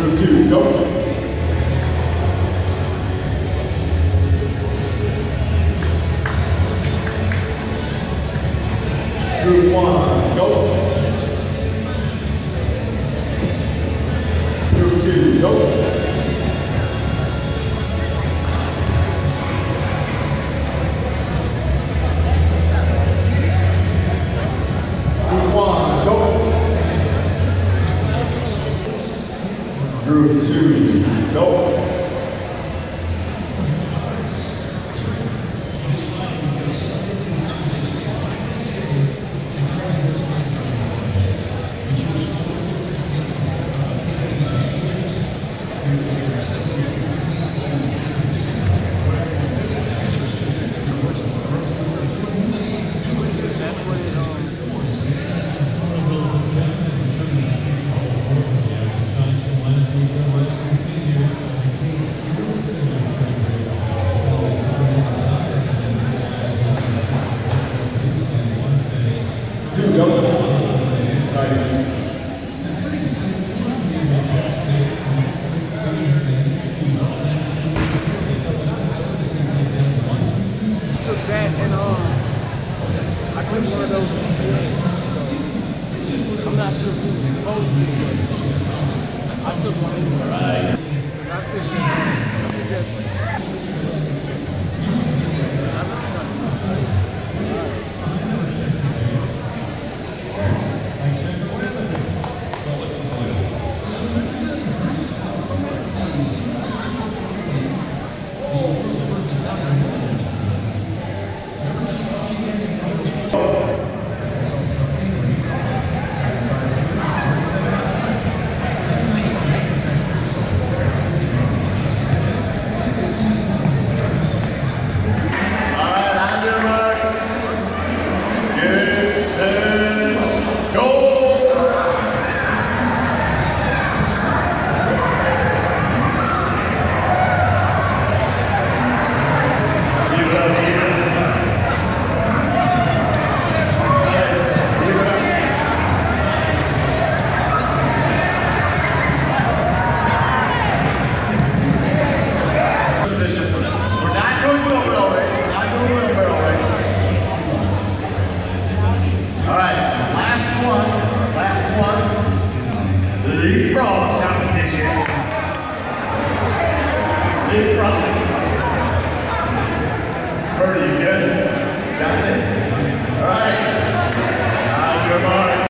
Group 2, go. Group 1, go. Group 2, go. Group 2, go. Two, go. Side two. Took that and I took one of those CPAs, so I'm not sure who was supposed to, but I took one anyway. Right. I took that. Last one, leapfrog competition. Leapfrog. Pretty good. Got this? All right. Now, good morning.